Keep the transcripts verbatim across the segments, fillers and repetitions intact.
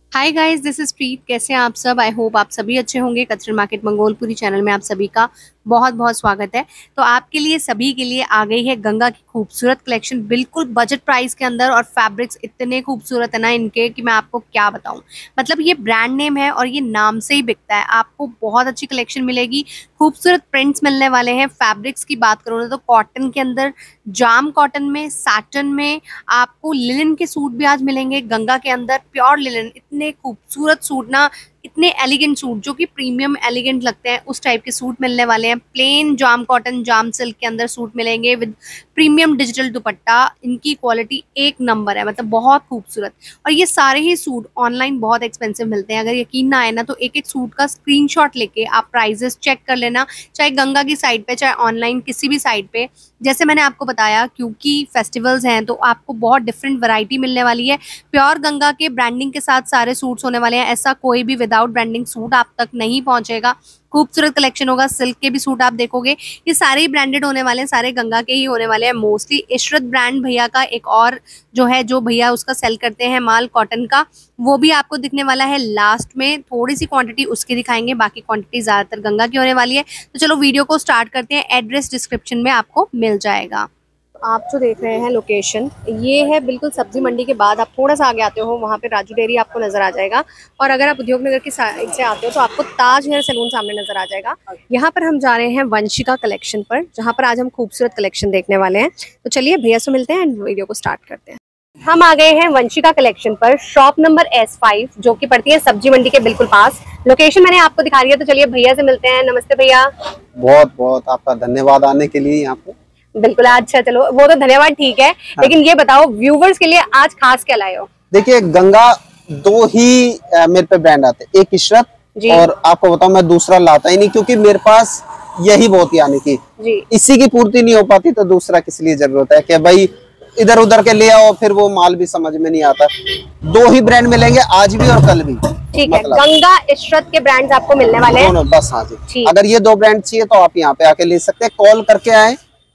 Hi guys, this is Preet. कैसे हैं आप सब? आई होप आप सभी अच्छे होंगे। कचरा मार्केट मंगोलपुरी चैनल में आप सभी का बहुत बहुत स्वागत है। तो आपके लिए सभी के लिए आ गई है गंगा की खूबसूरत कलेक्शन, बिल्कुल बजट प्राइस के अंदर। और फैब्रिक्स इतने खूबसूरत है ना इनके कि मैं आपको क्या बताऊं। मतलब ये ब्रांड नेम है और ये नाम से ही बिकता है। आपको बहुत अच्छी कलेक्शन मिलेगी, खूबसूरत प्रिंट्स मिलने वाले हैं। फैब्रिक्स की बात करूँ तो कॉटन के अंदर, जाम कॉटन में, सैटन में, आपको लिनन के सूट भी आज मिलेंगे गंगा के अंदर। प्योर लिनन, इतने खूबसूरत सूट ना, इतने एलिगेंट सूट जो कि प्रीमियम एलिगेंट लगते हैं, उस टाइप के सूट मिलने वाले हैं। प्लेन जाम कॉटन, जाम सिल्क के अंदर सूट मिलेंगे विद प्रीमियम डिजिटल दुपट्टा। इनकी क्वालिटी एक नंबर है, मतलब बहुत खूबसूरत। और ये सारे ही सूट ऑनलाइन बहुत एक्सपेंसिव मिलते हैं। अगर यकीन ना आए ना तो एक एक सूट का स्क्रीनशॉट लेके आप प्राइजेस चेक कर लेना, चाहे गंगा की साइट पे चाहे ऑनलाइन किसी भी साइट पे। जैसे मैंने आपको बताया, क्योंकि फेस्टिवल्स हैं तो आपको बहुत डिफरेंट वैरायटी मिलने वाली है। प्योर गंगा के ब्रांडिंग के साथ सारे सूट्स होने वाले हैं। ऐसा कोई भी विदाउट ब्रांडिंग सूट आप तक नहीं पहुंचेगा। खूबसूरत कलेक्शन होगा। सिल्क के भी सूट आप देखोगे, ये सारे ही ब्रांडेड होने वाले हैं, सारे गंगा के ही होने वाले हैं मोस्टली। इशरत ब्रांड भैया का एक और जो है, जो भैया उसका सेल करते हैं माल कॉटन का, वो भी आपको दिखने वाला है लास्ट में। थोड़ी सी क्वांटिटी उसकी दिखाएंगे, बाकी क्वांटिटी ज्यादातर गंगा की होने वाली है। तो चलो वीडियो को स्टार्ट करते हैं। एड्रेस डिस्क्रिप्शन में आपको मिल जाएगा। आप जो देख रहे हैं लोकेशन, ये है बिल्कुल सब्जी मंडी के बाद। आप थोड़ा सा आगे आते हो, वहाँ पे राजू डेयरी आपको नजर आ जाएगा। और अगर आप उद्योग नगर की साइड से आते हो तो आपको ताज हेयर सैलून सामने नजर आ जाएगा। यहाँ पर हम जा रहे हैं वंशिका कलेक्शन पर, जहाँ पर आज हम खूबसूरत कलेक्शन देखने वाले हैं। तो चलिए भैया से मिलते हैं एंड वीडियो को स्टार्ट करते हैं। हम आ गए हैं वंशिका कलेक्शन पर, शॉप नंबर एस फाइव, जो कि पड़ती है सब्जी मंडी के बिल्कुल पास। लोकेशन मैंने आपको दिखा रही है। तो चलिए भैया से मिलते हैं। नमस्ते भैया। बहुत बहुत आपका धन्यवाद आने के लिए यहाँ पे। बिल्कुल। अच्छा चलो, वो तो धन्यवाद ठीक है, हाँ। लेकिन ये बताओ व्यूवर्स के लिए आज खास क्या लाए हो? देखिए, गंगा दो ही आ, मेरे पे ब्रांड आते हैं, एक इशरत, और आपको बताऊं मैं दूसरा लाता ही नहीं, क्योंकि मेरे पास यही बहुत यानी कि जी। इसी की पूर्ति नहीं हो पाती तो दूसरा किस लिए जरूरत है कि भाई इधर उधर के ले आओ, फिर वो माल भी समझ में नहीं आता। दो ही ब्रांड मिलेंगे आज भी और कल भी। ठीक है, गंगा इशरत के ब्रांड्स आपको मिलने वाले हैं बस। हाँ जी, अगर ये दो ब्रांड चाहिए तो आप यहाँ पे आके ले सकते हैं, कॉल करके आए।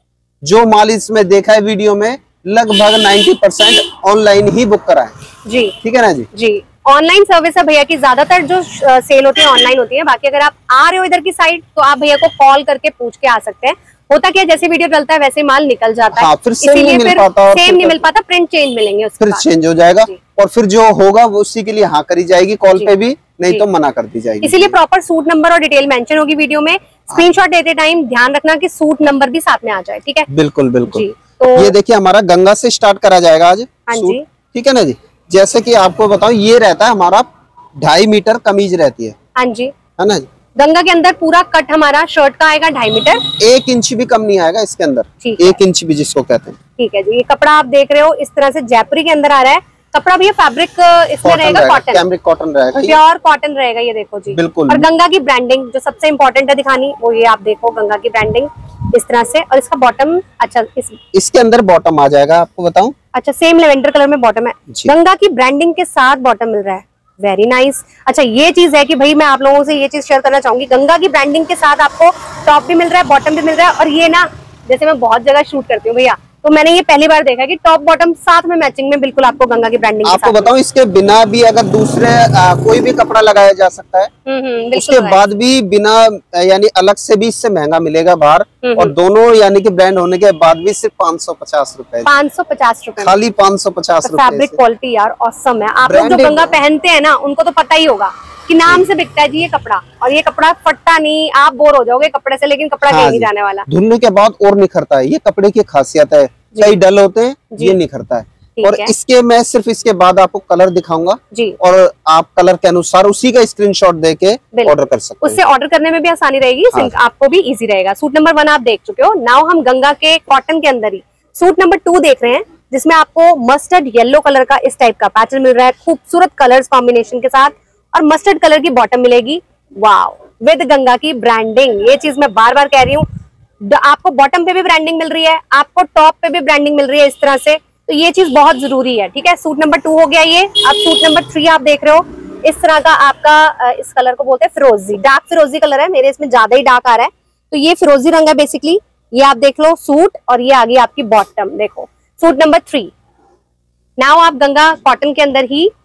जो माल इसमें देखा है वीडियो में, लगभग नब्बे परसेंट ऑनलाइन ही बुक कराएं जी। ठीक है ना जी? जी, ऑनलाइन सर्विस है भैया की। ज्यादातर जो सेल होती है ऑनलाइन होती है। बाकी अगर आप आ रहे हो इधर की साइड तो आप भैया को कॉल करके पूछ के आ सकते हैं। होता क्या, जैसे वीडियो चलता है वैसे माल निकल जाता है। हाँ, फिर सेम नहीं मिल पाता, सेम नहीं मिल पाता, प्रिंट चेंज मिलेंगे, फिर चेंज हो जाएगा। और फिर जो होगा वो उसी के लिए हाँ करी जाएगी, कॉल पे भी, नहीं तो मना कर दी जाएगी। इसीलिए प्रॉपर सूट नंबर और डिटेल मेंशन होगी वीडियो में। स्क्रीनशॉट देते टाइम ध्यान रखना कि सूट नंबर भी साथ में आ जाए। ठीक है? बिल्कुल बिल्कुल। तो ये देखिए, हमारा गंगा से स्टार्ट करा जाएगा आज। हाँ जी। ठीक है ना जी? जैसे कि आपको बताऊं, ये रहता है हमारा ढाई मीटर कमीज रहती है। हाँ जी, है ना जी? गंगा के अंदर पूरा कट हमारा शर्ट का आएगा ढाई मीटर। एक इंच भी कम नहीं आएगा इसके अंदर, एक इंच भी जिसको कहते हैं। ठीक है जी। ये कपड़ा आप देख रहे हो इस तरह से जयपुरी के अंदर आ रहा है कपड़ा। भी फैब्रिक इसमें रहेगा कॉटन, कैमरिक कॉटन रहेगा, प्योर कॉटन रहेगा। ये देखो जी, बिल्कुल। और गंगा की ब्रांडिंग जो सबसे इम्पोर्टेंट है दिखानी, वो ये आप देखो, गंगा की ब्रांडिंग इस तरह से। और इसका बॉटम, अच्छा इस, इसके अंदर बॉटम आ जाएगा, आपको बताऊं। अच्छा, सेम लेवेंडर कलर में बॉटम है, गंगा की ब्रांडिंग के साथ बॉटम मिल रहा है। Very nice. अच्छा, ये चीज है कि भाई मैं आप लोगों से ये चीज शेयर करना चाहूंगी, गंगा की ब्रांडिंग के साथ आपको टॉप भी मिल रहा है, बॉटम भी मिल रहा है। और ये ना, जैसे मैं बहुत जगह शूट करती हूँ भैया, तो मैंने ये पहली बार देखा कि टॉप बॉटम साथ में मैचिंग में बिल्कुल आपको गंगा की ब्रांडिंग। आपको बताऊं, इसके बिना भी अगर दूसरे आ, कोई भी कपड़ा लगाया जा सकता है, उसके बाद भी बिना यानी अलग से भी इससे महंगा मिलेगा बाहर। और दोनों यानी कि ब्रांड होने के बाद भी सिर्फ पाँच सौ पचास रूपए पाँच सौ पचास रूपए खाली पाँच सौ पचास रूपए। फैब्रिक क्वालिटी यार ऑसम है। आप लोग जो गंगा पहनते हैं ना, उनको तो पता ही होगा कि नाम से बिकता है जी ये कपड़ा। और ये कपड़ा फटता नहीं, आप बोर हो जाओगे कपड़े से, लेकिन कपड़ा कहीं नहीं जाने वाला। धुलने के बाद और निखरता है, ये कपड़े की खासियत है। कई डल होते हैं, ये निखरता है। और इसके मैं सिर्फ इसके बाद आपको कलर दिखाऊंगा जी, और आप कलर के अनुसार उसी का स्क्रीनशॉट देके ऑर्डर कर सकते हैं। उससे ऑर्डर करने में भी आसानी रहेगी। हाँ। आपको भी इजी रहेगा। सूट नंबर वन आप देख चुके हो। नाउ हम गंगा के कॉटन के अंदर ही सूट नंबर टू देख रहे हैं, जिसमें आपको मस्टर्ड येलो कलर का इस टाइप का पैटर्न मिल रहा है, खूबसूरत कलर्स कॉम्बिनेशन के साथ। और मस्टर्ड कलर की बॉटम मिलेगी, वाव, विद गंगा की ब्रांडिंग। ये चीज मैं बार बार कह रही हूँ, आपको बॉटम पे भी ब्रांडिंग मिल रही है, आपको टॉप पे भी ब्रांडिंग मिल रही है इस तरह से। तो ये चीज बहुत जरूरी है। ठीक है, सूट नंबर टू हो गया ये। अब सूट नंबर थ्री आप देख रहे हो, इस तरह का आपका, इस कलर को बोलते हैं फिरोजी, डार्क फिरोजी कलर है। मेरे इसमें ज्यादा ही डार्क आ रहा है, तो ये फिरोजी रंग है बेसिकली। ये आप देख लो सूट, और ये आ गई आपकी बॉटम। देखो सूट नंबर थ्री। नाउ आप गंगा कॉटन के अंदर ही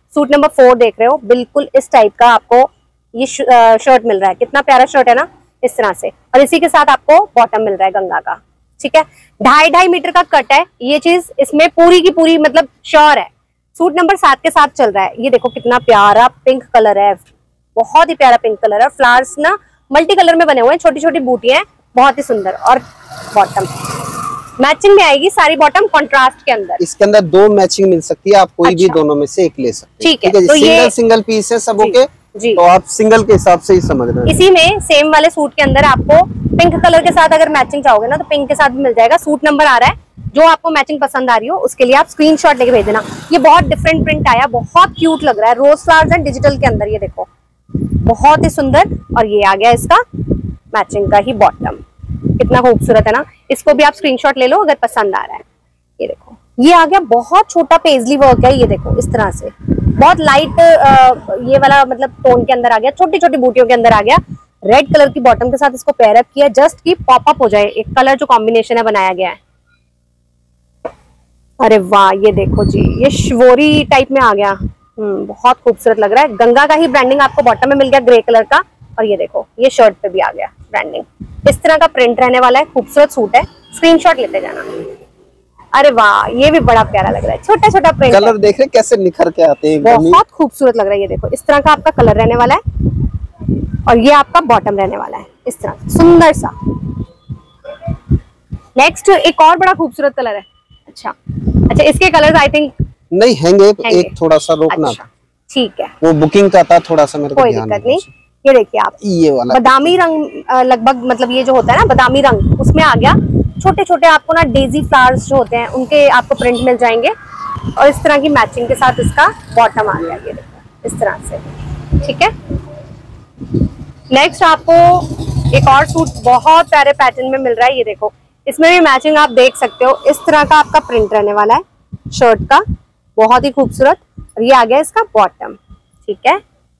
सूट नंबर फोर देख रहे हो, बिल्कुल इस टाइप का आपको ये शर्ट मिल रहा है। कितना प्यारा शर्ट है ना, इस तरह से। और इसी के साथ आपको बॉटम मिल रहा है गंगा का, ठीक है। ढाई ढाई मीटर का कट है ये चीज, इसमें पूरी की पूरी मतलब श्योर है। सूट नंबर सात के साथ चल रहा है। ये देखो कितना प्यारा पिंक कलर है, बहुत ही प्यारा पिंक कलर है। फ्लावर्स ना मल्टी कलर में बने हुए हैं, छोटी छोटी बूटियां हैं, बहुत ही सुंदर। और बॉटम मैचिंग में आएगी सारी, बॉटम कंट्रास्ट के अंदर। इसके अंदर दो मैचिंग मिल सकती है, आप कोई अच्छा। भी दोनों में से एक ले सकते हैं, ठीक है। तो सिंगल ये... सिंगल पीस है सबों के जी, तो आप सिंगल के हिसाब से ही समझ रहे हैं। इसी में सेम वाले सूट के अंदर आपको पिंक कलर के साथ अगर मैचिंग चाहोगे ना, तो पिंक के साथ भी मिल जाएगा। सूट नंबर आ रहा है, जो आपको मैचिंग पसंद आ रही हो उसके लिए आप स्क्रीनशॉट लेके भेज देना। ये बहुत डिफरेंट प्रिंट आया, बहुत क्यूट लग रहा है। रोज फ्लावर्स एंड डिजिटल के अंदर, ये देखो बहुत ही सुंदर। और ये आ गया इसका मैचिंग का ही बॉटम, कितना खूबसूरत है ना। इसको भी आप स्क्रीनशॉट ले लो अगर पसंद आ रहा है। ये देखो ये आ गया, बहुत छोटा पेजली वर्क है, ये देखो इस तरह से बहुत लाइट ये वाला मतलब टोन के अंदर आ गया, छोटी छोटी बूटियों के अंदर आ गया। रेड कलर की बॉटम के साथ इसको पेयर अप किया, जस्ट की पॉप अप हो जाए। एक कलर जो कॉम्बिनेशन है बनाया गया है, अरे वाह ये देखो जी, ये शिवोरी टाइप में आ गया। हम्म बहुत खूबसूरत लग रहा है। गंगा का ही ब्रांडिंग आपको बॉटम में मिल गया ग्रे कलर का। और ये देखो ये शर्ट पे भी आ गया ब्रांडिंग। इस तरह का प्रिंट रहने वाला है, खूबसूरत सूट है, स्क्रीनशॉट लेते जाना। अरे वाह ये भी बड़ा प्यारा लग रहा है, छोटा छोटा प्रिंट। कलर देख रहे कैसे निखर के आते हैं, बहुत खूबसूरत लग रहा है। ये देखो इस तरह का आपका कलर रहने वाला है, और ये आपका बॉटम रहने वाला है इस तरह सुंदर सा। नेक्स्ट एक और बड़ा खूबसूरत कलर है। अच्छा अच्छा इसके कलर्स आई थिंक नहीं हैंगे, तो एक थोड़ा सा रोकना। अच्छा, ठीक है, वो बुकिंग का था थोड़ा सा मेरे को कोई दिक्कत नहीं। ये देखिए आप, ये वाला बादामी रंग लगभग मतलब ये जो होता है ना बादामी रंग, उसमें आ गया। छोटे छोटे आपको ना डेजी फ्लावर्स जो होते हैं उनके आपको प्रिंट मिल जाएंगे। और इस तरह की मैचिंग के साथ इसका बॉटम आ गया, ये देखो इस तरह से, ठीक है। नेक्स्ट आपको एक और सूट बहुत प्यारे पैटर्न में मिल रहा है। ये देखो इसमें भी मैचिंग आप देख सकते हो, इस तरह का आपका प्रिंट रहने वाला है शर्ट का, बहुत ही खूबसूरत। और ये आ गया इसका बॉटम, ठीक है।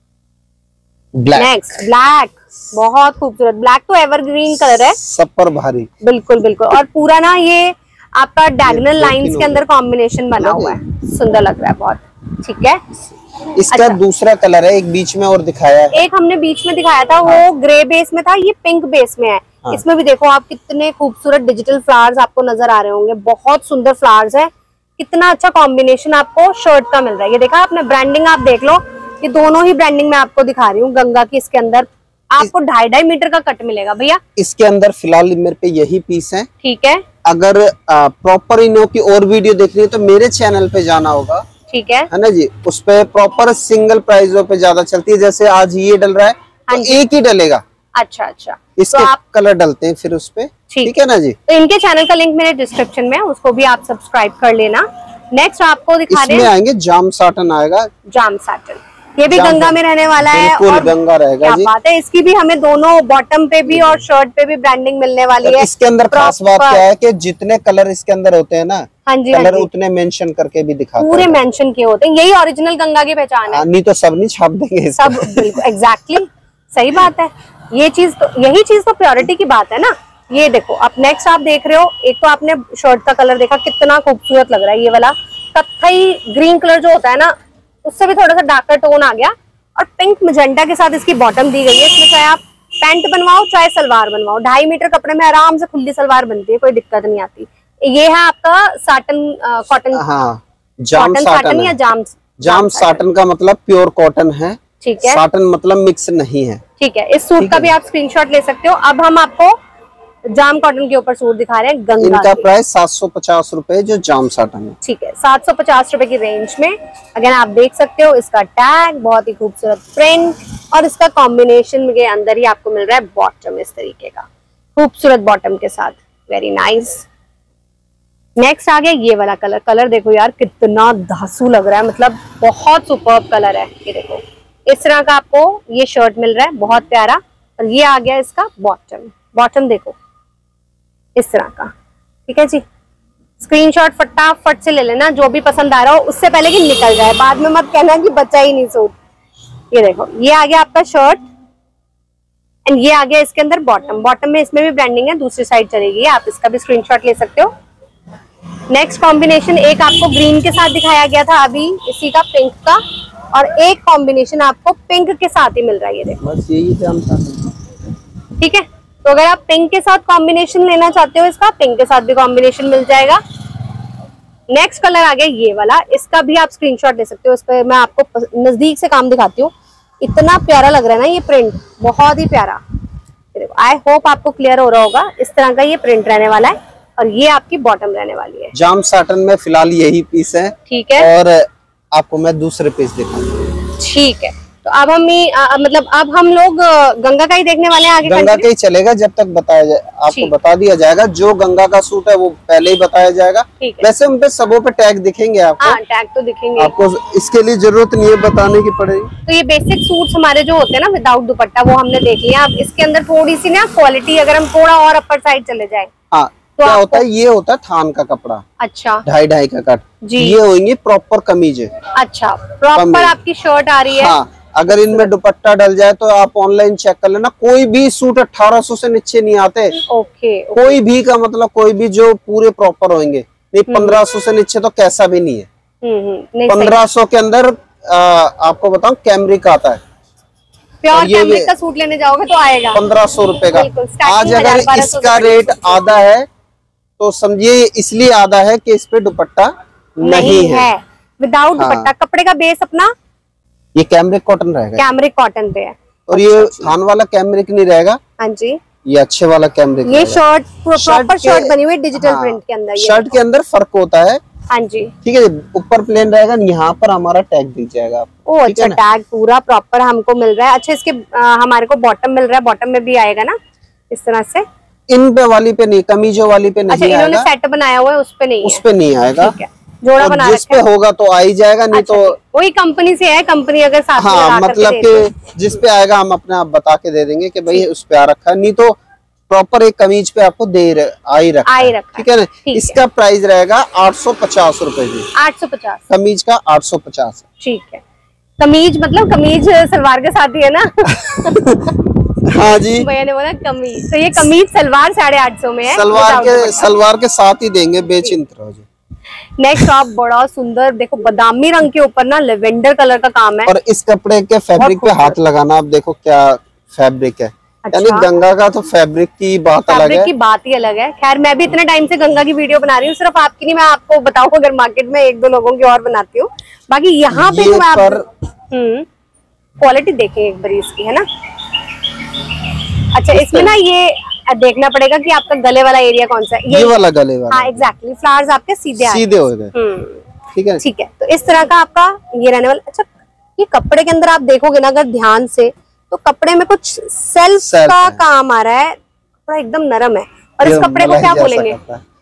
नेक्स्ट ब्लैक, बहुत खूबसूरत ब्लैक, तो एवरग्रीन कलर है, सब पर भारी, बिल्कुल बिल्कुल। और पूरा ना ये आपका डायगोनल लाइंस के अंदर कॉम्बिनेशन बना हुआ है, सुंदर लग रहा है बहुत, ठीक है। इसका अच्छा, दूसरा कलर है, एक बीच में और दिखाया है। एक हमने बीच में दिखाया था, हाँ। वो ग्रे बेस में था, ये पिंक बेस में है। हाँ। इसमें भी देखो आप कितने खूबसूरत डिजिटल फ्लावर्स आपको नजर आ रहे होंगे, बहुत सुंदर फ्लावर्स है। कितना अच्छा कॉम्बिनेशन आपको शर्ट का मिल रहा है। ये देखा आपने ब्रांडिंग, आप देख लो, ये दोनों ही ब्रांडिंग में आपको दिखा रही हूँ। गंगा की इसके अंदर आपको ढाई ढाई मीटर का कट मिलेगा भैया। इसके अंदर फिलहाल मेरे पे यही पीस है, ठीक है। अगर प्रॉपर इनो की और वीडियो देखनी है तो मेरे चैनल पे जाना होगा, ठीक है है ना जी। उस पे प्रॉपर सिंगल प्राइसों पे ज्यादा चलती है, जैसे आज ये डल रहा है तो एक ही डलेगा। अच्छा अच्छा, इसके तो आप कलर डलते हैं फिर उस पे, ठीक है ना जी। तो इनके चैनल का लिंक मेरे डिस्क्रिप्शन में है, उसको भी आप सब्सक्राइब कर लेना। नेक्स्ट आपको दिखा रहे हैं, इसमें आएंगे जाम साटन आएगा, जाम साटन, ये भी गंगा में रहने वाला है। और गंगा रहेगा क्या जी। बात है, इसकी भी हमें दोनों बॉटम पे भी और शर्ट पे भी ब्रांडिंग मिलने वाली है। इसके अंदर खास बात क्या है कि जितने कलर इसके अंदर होते हैं ना, हाँ जी, कलर हाँ जी, उतने मेंशन करके भी दिखाते पूरे मेंशन किए होते हैं। यही ओरिजिनल गंगा की पहचान है, नहीं तो सब नहीं छाप देंगे सब। बिल्कुल एग्जैक्टली सही बात है। ये चीज तो, यही चीज तो प्योरिटी की बात है ना। ये देखो अब नेक्स्ट आप देख रहे हो, एक तो आपने शर्ट का कलर देखा कितना खूबसूरत लग रहा है। ये वाला कत्थई ग्रीन कलर जो होता है ना, उससे भी थोड़ा सा डार्कर टोन आ गया। और पिंक मजेंटा के साथ इसकी बॉटम दी गई है। इसमें चाहे आप पैंट बनवाओ चाहे सलवार बनवाओ, ढाई मीटर कपड़े में आराम से खुली सलवार बनती है, कोई दिक्कत नहीं आती। ये है आपका साटन कॉटन, हाँ, जाम साटन, साटन या जाम जाम साटन का मतलब प्योर कॉटन है, ठीक है। साटन मतलब मिक्स नहीं है, ठीक है। इस सूट का भी आप स्क्रीनशॉट ले सकते हो। अब हम आपको जाम कॉटन के ऊपर सूट दिखा रहे हैं गंगा। इनका प्राइस सात सौ पचास रुपए जो जाम साटन है, ठीक है, सात सौ पचास रुपए की रेंज में। अगर आप देख सकते हो इसका टैग, बहुत ही खूबसूरत प्रिंट, और इसका कॉम्बिनेशन के अंदर ही आपको मिल रहा है बॉटम इस तरीके का, खूबसूरत बॉटम के साथ, वेरी नाइस। नेक्स्ट आ गया ये वाला कलर। कलर देखो यार कितना धांसू लग रहा है, मतलब बहुत सुपर्ब कलर है। ये देखो इस तरह का आपको ये शर्ट मिल रहा है, बहुत प्यारा। और ये आ गया इसका बॉटम, बॉटम देखो इस तरह का, ठीक है जी। स्क्रीनशॉट फटाफट से ले लेना, जो भी पसंद आ रहा हो, उससे पहले कि निकल जाए, बाद में मत कहना कि बचा ही नहीं सूट। ये देखो ये आ गया आपका शर्ट, एंड ये आ गया इसके अंदर बॉटम। बॉटम में इसमें भी ब्रांडिंग है, दूसरी साइड चलेगी, आप इसका भी स्क्रीनशॉट ले सकते हो। नेक्स्ट कॉम्बिनेशन एक आपको ग्रीन के साथ दिखाया गया था अभी, इसी का पिंक का, और एक कॉम्बिनेशन आपको पिंक के साथ ही मिल रहा है, ये देखो। बस यही ठीक है, तो अगर आप पिंक के साथ कॉम्बिनेशन लेना चाहते हो इसका, पिंक के साथ भी कॉम्बिनेशन मिल जाएगा। नेक्स्ट कलर आ गया ये वाला, इसका भी आप स्क्रीनशॉट ले सकते हो। इस पर मैं आपको नजदीक से काम दिखाती हूँ, इतना प्यारा लग रहा है ना ये प्रिंट, बहुत ही प्यारा। आई होप आपको क्लियर हो रहा होगा, इस तरह का ये प्रिंट रहने वाला है और ये आपकी बॉटम रहने वाली है। जाम साटन में फिलहाल यही पीस है, ठीक है, और आपको मैं दूसरे पीस दिखाऊंगा। ठीक है, तो अब हम आ, मतलब अब हम लोग गंगा का ही देखने वाले हैं आगे। गंगा का ही चलेगा जब तक बताया जाए, आपको बता दिया जाएगा। जो गंगा का सूट है वो पहले ही बताया जाएगा। वैसे उन पे सबों पे टैग दिखेंगे आपको। हाँ, टैग तो दिखेंगे आपको, इसके लिए जरूरत नहीं है बताने की पड़ेगी। तो ये बेसिक सूट्स हमारे जो होते हैं ना विदाउट दुपट्टा, वो हमने देख लिया। अब इसके अंदर थोड़ी सी ना क्वालिटी, अगर हम थोड़ा और अपर साइड चले जाए, हाँ, तो क्या होता है, ये होता है थान का कपड़ा। अच्छा, ढाई ढाई का कट जी, ये होंगी प्रॉपर कमीज है। अच्छा, प्रॉपर आपकी शर्ट आ रही है। हाँ, अगर इनमें दुपट्टा डल जाए तो आप ऑनलाइन चेक कर लेना, कोई भी सूट अठारह सौ से नीचे नहीं आते। Okay, okay. कोई भी का मतलब कोई भी जो पूरे प्रॉपर होंगे, नहीं पंद्रह सौ से नीचे तो कैसा भी नहीं है। पंद्रह सौ के अंदर आ, आपको बताऊं कैमरिक आता है, प्योर कैमरिक का सूट लेने जाओगे तो आएगा पंद्रह सौ रुपए का। आज अगर इसका रेट आधा है तो समझिए इसलिए आधा है कि इस पे दुपट्टा नहीं है। विदाउट दुपट्टा, कपड़े का बेस अपना ये कैमरिक कॉटन रहेगा, कैमरिक कॉटन पे है। और ये थान वाला कैमरिक नहीं रहेगा। हाँ जी, ये अच्छे वाला कैमरिक। ये शर्ट प्रॉपर शर्ट बनी हुई डिजिटल प्रिंट के अंदर। शर्ट के अंदर फर्क होता है। हाँ जी, ठीक है, ऊपर प्लेन रहेगा, यहाँ पर हमारा टैग दिख जाएगा आपको। ओ अच्छा, टैग पूरा प्रॉपर हमको मिल रहा है। अच्छा, इसके आ, हमारे को बॉटम मिल रहा है, बॉटम में भी आएगा ना इस तरह से। इन पे वाली पे नहीं, कमीजों वाली पे नहीं। अच्छा, इन्होंने सेट बनाया हुआ है, उस पे नहीं, उस पे नहीं आएगा। जोड़ा बना जिस पे होगा तो आ ही जाएगा, नहीं अच्छा, तो वही कंपनी से है, कंपनी अगर साथ हाँ, में मतलब कि जिस पे आएगा हम अपने आप बता के दे देंगे कि भाई उस पे आ रखा है, नहीं तो प्रॉपर एक कमीज पे आपको दे आ ही रखा है। ठीक है ना। इसका प्राइस रहेगा आठ सौ पचास रूपए की। आठ सौ पचास कमीज का आठ सौ पचास। ठीक है, कमीज मतलब कमीज सलवार के साथ ही है ना। हाँ जी, भैया ने बोला कमीज, तो ये कमीज सलवार साढ़े आठ सौ में है। सलवार के सलवार के साथ ही देंगे, बेचिंत रहो जी। नेक्स्ट आप बड़ा सुंदर देखो, बादामी रंग के ऊपर ना लेवेंडर कलर का काम है, और इस कपड़े के फैब्रिक पे हाथ लगाना, आप देखो क्या फैब्रिक है। अच्छा? यानी गंगा का तो फैब्रिक की बात अलग है, फैब्रिक की बात ही अलग है। खैर, मैं भी इतने टाइम से गंगा की वीडियो बना रही हूँ, सिर्फ आपकी नहीं, मैं आपको बताऊँ अगर मार्केट में एक दो लोगों की और बनाती हूँ। बाकी यहाँ पे आप हम्म क्वालिटी देखें एक बार इसकी, है ना। अच्छा, इसमें ना ये देखना पड़ेगा कि आपका गले वाला एरिया कौन सा है। ये, ये वाला गले वाला। हाँ, एग्जैक्टली, फ्लावर्स आपके सीधे सीधे हो गए। ठीक है, ठीक है, तो इस तरह का आपका ये रहने वाला। अच्छा, ये कपड़े के अंदर आप देखोगे ना अगर ध्यान से, तो कपड़े में कुछ सेल्फ का काम आ रहा है, कपड़ा एकदम नरम है। और इस कपड़े को क्या बोलेंगे?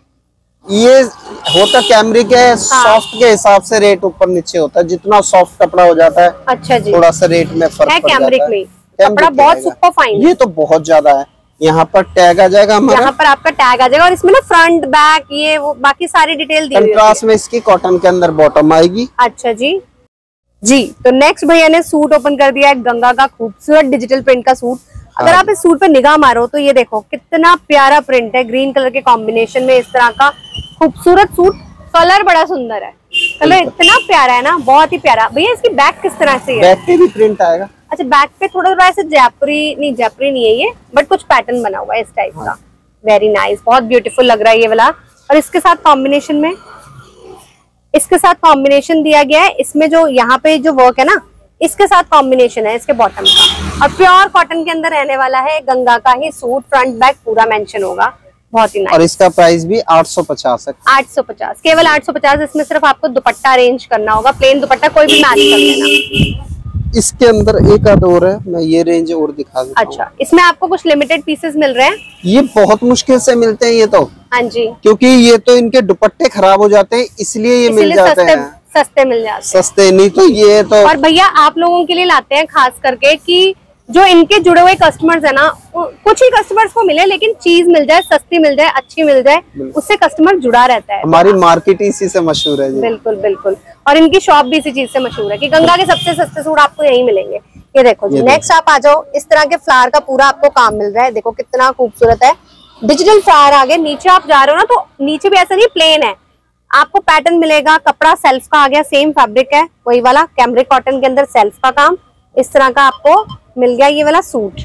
ये होता कैमरिक है। हाँ। सॉफ्ट के हिसाब से रेट ऊपर नीचे होता है, जितना सॉफ्ट कपड़ा हो जाता है। अच्छा जी, थोड़ा सा रेट में फर्क है। कैमरिक में कपड़ा बहुत सुपर फाइन, ये तो बहुत ज्यादा है। यहाँ पर टैग आ जाएगा हमारा, यहाँ पर आपका टैग आ जाएगा, और इसमें ना फ्रंट बैक ये वो बाकी सारी डिटेल दी हुई है। कंट्रास्ट में इसकी कॉटन के अंदर बॉटम आएगी। अच्छा जी जी, तो नेक्स्ट भैया ने सूट ओपन कर दिया है, गंगा का खूबसूरत डिजिटल प्रिंट का सूट। अगर आप इस सूट पे निगाह मारो तो ये देखो कितना प्यारा प्रिंट है, ग्रीन कलर के कॉम्बिनेशन में इस तरह का खूबसूरत सूट। कलर बड़ा सुंदर है, कलर इतना प्यारा है ना, बहुत ही प्यारा। भैया इसकी बैक किस तरह से है? बैक पे भी प्रिंट आएगा। अच्छा, बैक पे थोड़ा थोड़ा ऐसे जयपुरी, नहीं जयपुरी नहीं है ये, बट कुछ पैटर्न बना हुआ है इस टाइप का। वेरी नाइस, बहुत ब्यूटीफुल लग रहा है ये वाला। और इसके साथ कॉम्बिनेशन में, इसके साथ कॉम्बिनेशन दिया गया है, इसमें जो यहाँ पे जो वर्क है ना, इसके साथ कॉम्बिनेशन है इसके बॉटम का। और प्योर कॉटन के अंदर रहने वाला है, गंगा का ही सूट, फ्रंट बैक पूरा मेंशन होगा, बहुत ही नाइस। और इसका प्राइस भी आठ सौ पचास है। आठ सौ पचास, केवल आठ सौ पचास। इसमें सिर्फ आपको दुपट्टा अरेंज करना होगा, प्लेन दुपट्टा कोई भी मैच कर लेना। इसके अंदर एक आध और है, मैं ये रेंज और दिखा देता हूं। अच्छा, इसमें आपको कुछ लिमिटेड पीसेस मिल रहे हैं। ये बहुत मुश्किल से मिलते हैं ये तो। हाँ जी, क्योंकि ये तो इनके दुपट्टे खराब हो जाते हैं, इसलिए ये मिल जाते हैं, सस्ते मिल जाते हैं। सस्ते नहीं तो ये तो। और भैया आप लोगों के लिए लाते हैं खास करके कि जो इनके जुड़े हुए कस्टमर्स है ना, कुछ ही कस्टमर्स को मिले, लेकिन चीज मिल जाए, सस्ती मिल जाए, अच्छी मिल जाए, उससे कस्टमर जुड़ा रहता है। हमारी मार्केट इसी से मशहूर है जी। बिल्कुल बिल्कुल, और इनकी शॉप भी इसी चीज से मशहूर है कि गंगा के सबसे सस्ते सूट आपको यही मिलेंगे। ये देखो जी, नेक्स्ट आप आ जाओ, इस तरह के फ्लावर का पूरा आपको काम मिल रहा है, देखो कितना खूबसूरत है। डिजिटल फ्लावर आ गए, नीचे आप जा रहे हो ना तो नीचे भी ऐसा नहीं प्लेन है, आपको पैटर्न मिलेगा, कपड़ा सेल्फ का आ गया, सेम फैब्रिक है वही वाला, कैमरिक कॉटन के अंदर सेल्फ का काम, इस तरह का आपको मिल गया ये वाला सूट।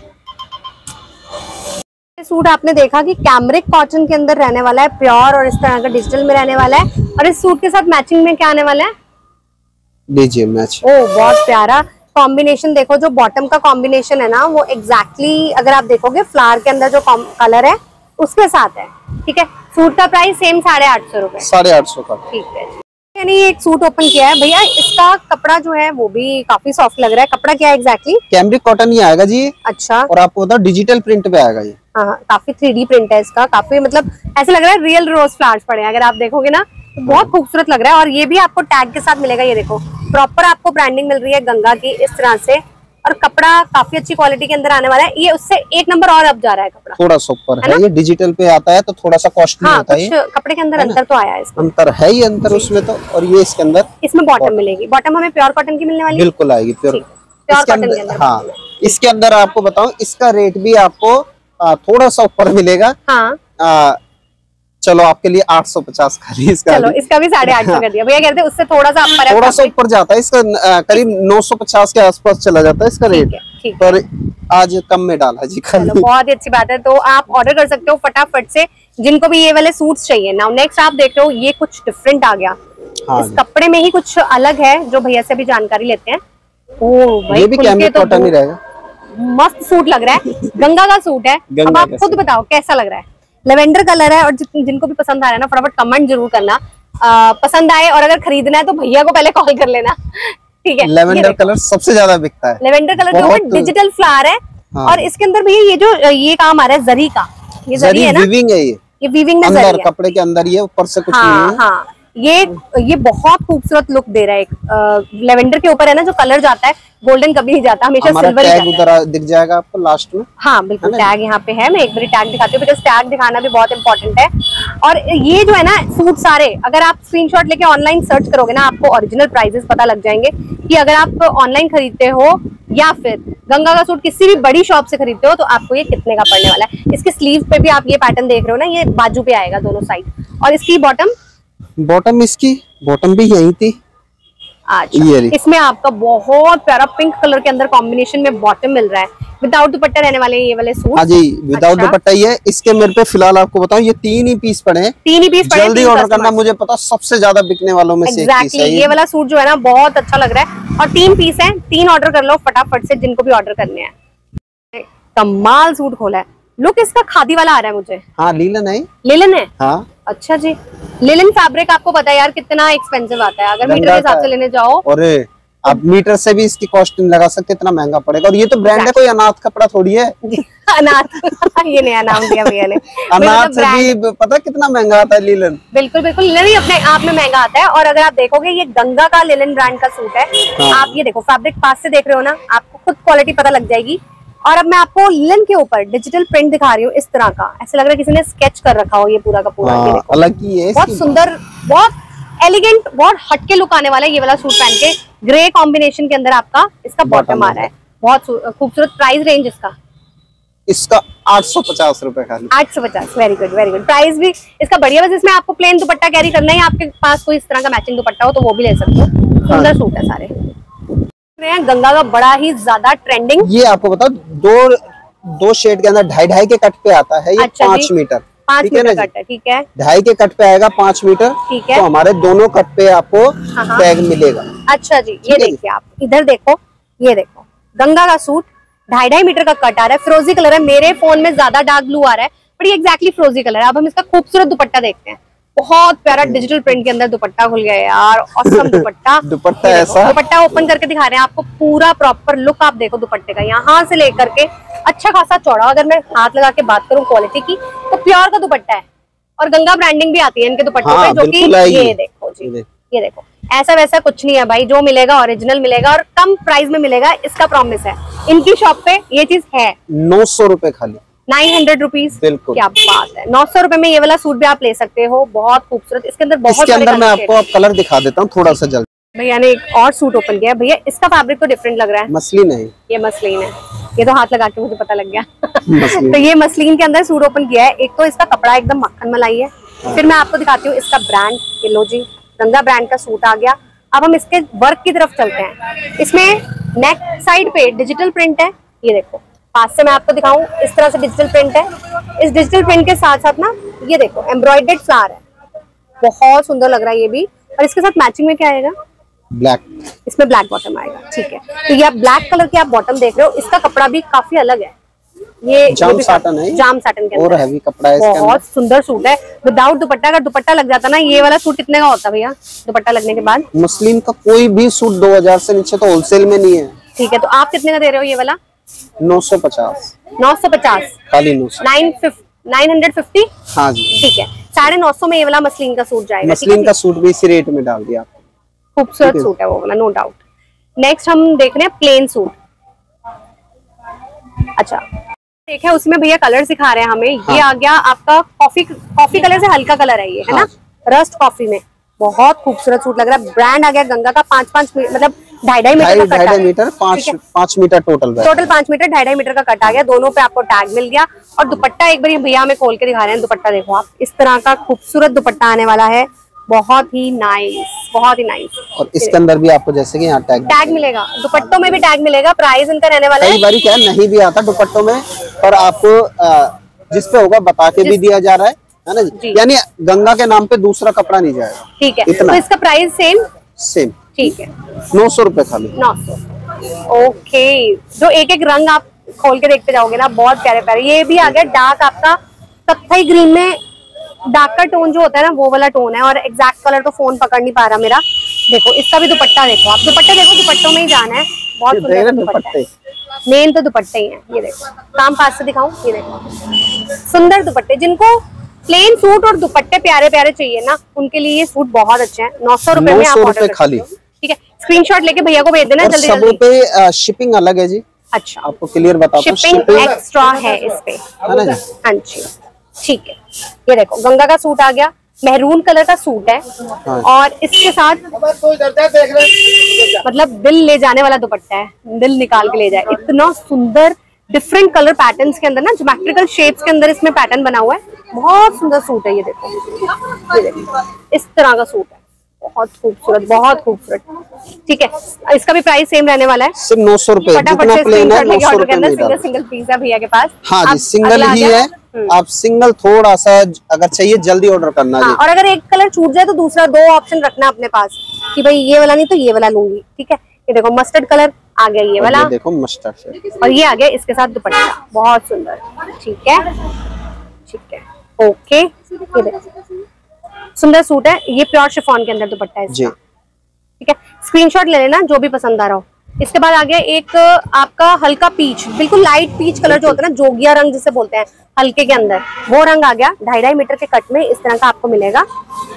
सूट आपने देखा कि कैमरिक कॉटन के अंदर रहने वाला है, प्योर, और इस तरह का डिजिटल में रहने वाला है। और इस सूट के साथ मैचिंग में क्या आने वाला है? DJ match. ओ बहुत प्यारा कॉम्बिनेशन। देखो जो बॉटम का कॉम्बिनेशन है ना, वो एग्जैक्टली exactly, अगर आप देखोगे फ्लावर के अंदर जो कलर है उसके साथ है। ठीक है, सूट का प्राइस सेम साढ़े आठ सौ रुपए साढ़े आठ सौ का। ठीक है, यानी एक सूट ओपन किया है भैया, इसका कपड़ा जो है वो भी काफी सॉफ्ट लग रहा है। कपड़ा क्या है एग्जैक्टली? कैमरिक कॉटन ही आएगा जी। अच्छा, और आपको बताओ डिजिटल प्रिंट पे आएगा ये। हाँ, काफी थ्री डी प्रिंट है इसका, काफी मतलब ऐसे लग रहा है रियल रोज फ्लावर्स पड़े हैं। अगर आप देखोगे ना तो बहुत खूबसूरत लग रहा है। और ये भी आपको टैग के साथ मिलेगा, ये देखो प्रॉपर आपको ब्रांडिंग मिल रही है गंगा की इस तरह से। और कपड़ा काफी अच्छी क्वालिटी के अंदर आने वाला है। ये उससे एक नंबर और अब जा रहा है कपड़ा, थोड़ा सा ऊपर है, है ये डिजिटल पे आता है तो थोड़ा सा कॉस्टली हाँ, होता है। कपड़े के अंदर अंतर तो आया है, अंतर है ही अंतर उसमें तो। और ये इसके अंदर इसमें बॉटम मिलेगी, बॉटम हमें प्योर कॉटन की मिलने वाली है। बिल्कुल आएगी प्योर प्योर कॉटन के अंदर। हाँ, इसके अंदर आपको बताऊं इसका रेट भी आपको आ, थोड़ा सा ऊपर मिलेगा। हाँ, आ, चलो आपके लिए आठ सौ पचास खाली इसका। चलो इसका भी साढ़े आठ सौ कर दिया भैया, कहते हैं उससे थोड़ा सा ऊपर, थोड़ा सा ऊपर जाता है इसका, करीब नौ सौ पचास के आसपास चला जाता है इसका रेट, पर आज कम में डाला जी। चलो बहुत ही अच्छी बात है। तो आप ऑर्डर कर सकते हो फटाफट से, जिनको भी ये वाले सूट्स चाहिए। नाउ नेक्स्ट आप देख रहे हो ये कुछ डिफरेंट आ गया। हाँ, इस कपड़े में ही कुछ अलग है, जो भैया से भी जानकारी लेते हैं। ओ भाई, ये भी कैमरिक कॉटन ही रहेगा। मस्त सूट लग रहा है, गंगा का सूट है। अब आप खुद बताओ कैसा लग रहा है? लेवेंडर कलर है, और जिन, जिनको भी पसंद आ रहा है ना फटाफट कमेंट जरूर करना। आ, पसंद आए, और अगर खरीदना है तो भैया को पहले कॉल कर लेना। ठीक है, लेवेंडर कलर सबसे ज्यादा बिकता है। लेवेंडर कलर के ऊपर डिजिटल फ्लावर है। हाँ। और इसके अंदर भैया ये जो ये काम आ रहा है जरी का, ये जरी, जरी है ना, वीविंग है ये ये वीविंग में अंदर जरी है। कपड़े के अंदर ये ऊपर से कुछ हाँ, नहीं है। हाँ, ये ये बहुत खूबसूरत लुक दे रहा है। एक लेवेंडर के ऊपर है ना जो कलर जाता है, गोल्डन कभी नहीं जाता, हमेशा सिल्वर ही जाता है। उधर दिख जाएगा आपको लास्ट में। हाँ बिल्कुल, टैग यहाँ पे है। मैं एक बार टैग दिखाती हूँ, बिकॉज टैग दिखाना भी बहुत इंपॉर्टेंट है। और ये जो है ना सूट सारे, अगर आप स्क्रीनशॉट लेके ऑनलाइन सर्च करोगे ना, आपको ओरिजिनल प्राइसेस पता लग जाएंगे कि अगर आप ऑनलाइन खरीदते हो या फिर गंगा का सूट किसी भी बड़ी शॉप से खरीदते हो तो आपको ये कितने का पड़ने वाला है। इसके स्लीव पे भी आप ये पैटर्न देख रहे हो ना, ये बाजू पे आएगा दोनों साइड। और इसकी बॉटम बॉटम इसकी बॉटम भी यही थी। अच्छा, इसमें आपका बहुत प्यारा पिंक कलर के अंदर कॉम्बिनेशन में बॉटम मिल रहा है। विदाउट दुपट्टा रहने वाले ये वाले सूट। हाँ जी, विदाउट अच्छा? दुपट्टा ही है। इसके मेरे पे फिलहाल आपको बताऊं ये तीन ही पीस पड़े हैं। तीन ही पीस पड़े, जल्दी ऑर्डर करना, मुझे पता सबसे ज्यादा बिकने वालों में से एक पीस है। ये वाला सूट जो है ना बहुत अच्छा लग रहा है। और तीन पीस है, तीन ऑर्डर कर लो फटाफट से, जिनको भी ऑर्डर करने हैं। कमाल सूट खोला है, लुक इसका खादी वाला आ रहा है मुझे। हाँ, लीलन है। लीलन है, हाँ। अच्छा जी, लिनन फैब्रिक आपको पता है यार कितना एक्सपेंसिव आता है, अगर मीटर के हिसाब से लेने जाओ। और आप मीटर से भी इसकी कॉस्टिंग लगा सकते, इतना महंगा पड़ेगा। और ये तो ब्रांड है, कोई अनाथ कपड़ा थोड़ी है। अनाथ ये नया नाम दिया भैया ने। अनाथ से भी पता कितना महंगा आता है लिनन। बिल्कुल बिल्कुल, लिनन ही अपने आप में महंगा आता है। और अगर आप देखोगे ये गंगा का लिनन ब्रांड का सूट है। हाँ। आप ये देखो फैब्रिक पास से देख रहे हो ना, आपको खुद क्वालिटी पता लग जाएगी। और अब मैं आपको लिनन के ऊपर डिजिटल प्रिंट दिखा रही हूँ इस तरह का, ऐसा लग रहा है किसी ने स्केच कर रखा हो ये पूरा का पूरा। हाँ, अलग ही है, बहुत सुंदर, बहुत एलिगेंट, बहुत हटके लुक आने वाला है ये वाला सूट पहन के। ग्रे कॉम्बिनेशन के अंदर आपका इसका बॉटम आ रहा है, बहुत खूबसूरत। प्राइस रेंज इसका इसका आठ सौ पचास रुपए खाली। आठ सौ पचास, very good very good. Price भी इसका बढ़िया। बस इसमें आपको प्लेन दुपट्टा कैरी करना है, आपके पास कोई इस तरह का मैचिंग दुपट्टा हो तो वो भी ले सकते हो। सुंदर सूट है सारे। गंगा का बड़ा ही ज्यादा ट्रेंडिंग, ये आपको बताओ दो दो शेड के अंदर ढाई ढाई के कट पे आता है। ये अच्छा पांच मीटर पांच मीटर कट है, ठीक है। ढाई के कट पे आएगा पांच मीटर, ठीक है। तो हमारे दोनों कट पे आपको टैग मिलेगा। अच्छा जी, ये देखिए आप इधर देखो, ये देखो गंगा का सूट ढाई ढाई मीटर का कट आ रहा है, फिरोजी कलर है। मेरे फोन में ज्यादा डार्क ब्लू आ रहा है, बट ये एक्जैक्टली फिरोजी कलर है। अब हम इसका खूबसूरत दुपट्टा देखते हैं। बहुत प्यारा डिजिटल प्रिंट के अंदर दुपट्टा खुल गया यार, ऑसम दुपट्टा। दुपट्टा ऐसा, दुपट्टा ओपन करके दिखा रहे हैं आपको, पूरा प्रॉपर लुक आप देखो दुपट्टे का, यहाँ से लेकर के अच्छा खासा चौड़ा। अगर मैं हाथ लगा के बात करूं क्वालिटी की तो प्योर का दुपट्टा है। और गंगा ब्रांडिंग भी आती है इनके दुपट्टों पे, जो कि ये देखो जी, ये देखो ऐसा वैसा कुछ नहीं है भाई, जो मिलेगा ओरिजिनल मिलेगा और कम प्राइस में मिलेगा, इसका प्रॉमिस है। इनकी शॉप पे ये चीज है। नौ सौ रुपए खाली, नाइन हंड्रेड रुपीज। बिल्कुल, क्या बात है। नौ सौ रुपए में ये वाला सूट भी आप ले सकते हो, बहुत खूबसूरत। इसके अंदर बहुत इसके अंदर मैं आपको अब कलर दिखा देता हूँ थोड़ा सा जल्दी। भैया ने एक और सूट ओपन किया है। भैया इसका फैब्रिक तो डिफरेंट लग रहा है। मसलिन है ये, मसलिन है। ये तो हाथ लगा के मुझे पता लग गया। तो ये मसलिन के अंदर सूट ओपन किया है। एक तो इसका कपड़ा एकदम मक्खन मलाई है, फिर मैं आपको दिखाती हूँ इसका ब्रांड। ये लो जी, गंगा ब्रांड का सूट आ गया। अब हम इसके वर्क की तरफ चलते हैं। इसमें नेक साइड पे डिजिटल प्रिंट है, ये देखो पास से मैं आपको दिखाऊं, इस तरह से डिजिटल प्रिंट है। इस डिजिटल प्रिंट के साथ साथ ना ये देखो एम्ब्रॉयडर्ड फ्लावर है, बहुत सुंदर लग रहा है ये भी। और इसके साथ मैचिंग में क्या आएगा? ब्लैक, इसमें ब्लैक बॉटम आएगा, ठीक है। तो ये आप ब्लैक कलर की आप बॉटम देख रहे हो, इसका कपड़ा भी काफी अलग है। ये जाम साटन है, जाम साटन के और अंदर हैवी कपड़ा है, बहुत सुंदर सूट है विदाउट दुपट्टा। अगर दुपट्टा लग जाता ना, ये वाला सूट कितने का होता भैया दुपट्टा लगने के बाद? मुस्लिम का कोई भी सूट दो हजार से नीचे तो होलसेल में नहीं है। ठीक है, तो आप कितने का दे रहे हो ये वाला? नौ सौ पचास। नौ सौ पचास खाली नौ सौ नाइन नाइन हंड्रेड फिफ्टी। हाँ जी, ठीक है, साढ़े नौ सौ में ये वाला मसलिन का सूट जाएगा। मसलिन का सूट भी इसी रेट में डाल दिया आपको, खूबसूरत सूट है वो वाला, नो डाउट। नेक्स्ट हम देख रहे हैं प्लेन सूट। अच्छा देखिए, उसमें भैया कलर सिखा रहे हैं हमें। हाँ। ये आ गया आपका कॉफी कॉफी कलर से हल्का कलर है ये, है हाँ। ना, रस्ट कॉफी में बहुत खूबसूरत सूट लग रहा है। ब्रांड आ गया गंगा का, पांच पांच मतलब ढाई ढाई मीटर का ढाई मीटर पाँच पाँच मीटर टोटल टोटल पांच मीटर ढाई ढाई मीटर का कट आ गया। दोनों पे आपको टैग मिल गया। और दुपट्टा एक बार भैया हमें खोल के दिखा रहे हैं। दुपट्टा देखो आप, इस तरह का खूबसूरत दुपट्टा आने वाला है, बहुत ही नाइस, बहुत ही नाइस। और इसके अंदर भी आपको जैसे कि यहाँ टैग टैग मिलेगा, दुपट्टों में भी टैग मिलेगा। प्राइस इनका रहने वाला है, कई बार क्या नहीं भी आता दुपट्टों में, पर आपको जिस पे होगा बता के भी दिया जा रहा है, है ना जी। यानी गंगा के नाम पे दूसरा कपड़ा नहीं जाएगा। ठीक है, तो इसका प्राइस सेम सेम ठीक है, नौ सौ रुपए खाली, नौ सौ। ओके, जो एक एक रंग आप खोल के देखते जाओगे ना, बहुत प्यारे प्यारे। ये भी आ गया डार्क आपका कत्थई ग्रीन में, डार्क का टोन जो होता है ना वो वाला टोन है। और एग्जैक्ट कलर तो फोन पकड़ नहीं पा रहा मेरा। देखो इसका भी दुपट्टा देखो आप, दुपट्टे देखो, दुपट्टों में ही जाना है, बहुत सुंदर दुपट्टा है। मेन तो दुपट्टे ही है। ये देखो काम पास से दिखाऊं, ये देखो सुंदर दुपट्टे। जिनको प्लेन सूट और दुपट्टे प्यारे प्यारे चाहिए ना, उनके लिए ये सूट बहुत अच्छे हैं। नौ सौ रुपए में आप ऑर्डर खाली। ठीक है, स्क्रीनशॉट लेके भैया को भेज देना जल्दी जल्दी। पे शिपिंग अलग है जी। अच्छा, आपको क्लियर बताता हूं, शिपिंग एक्स्ट्रा है इस पे, है ना जी? हाँ जी, ठीक है। ये देखो गंगा का सूट आ गया, मेहरून कलर का सूट है। हाँ। और इसके साथ मतलब दिल ले जाने वाला दुपट्टा है, दिल निकाल के ले जाए। इतना सुंदर डिफरेंट कलर पैटर्न्स के अंदर ना, ज्योमेट्रिकल शेप्स के अंदर इसमें पैटर्न बना हुआ है। बहुत सुंदर सूट है ये देखो, ये देखो इस तरह का सूट है, बहुत खूबसूरत, बहुत खूबसूरत। ठीक है, इसका भी प्राइस सेम रहने वाला है, सिर्फ नौ सौ रुपए। फटाफट से सिंगल सिंगल पीस है भैया के पास। हाँ जी, सिंगल ही है। आप सिंगल थोड़ा सा अगर चाहिए जल्दी ऑर्डर करना। हाँ, और अगर एक कलर छूट जाए तो दूसरा दो ऑप्शन रखना अपने पास कि भाई ये वाला नहीं तो ये वाला लूंगी। ठीक है, ये देखो मस्टर्ड कलर आ गया, ये वाला देखो मस्टर्ड, और ये आ गया इसके साथ दुपट्टा, बहुत सुंदर। ठीक है, ठीक है, ओके, ये देखो सुंदर सूट है। ये प्योर शिफॉन के अंदर दुपट्टा है इसका। ठीक है, स्क्रीनशॉट ले लेना जो भी पसंद आ रहा हो। इसके बाद आ गया एक आपका हल्का पीच, बिल्कुल लाइट पीच कलर जो होता है ना, जोगिया रंग जिसे बोलते हैं हल्के के अंदर, वो रंग आ गया। ढाई ढाई मीटर के कट में इस तरह का आपको मिलेगा।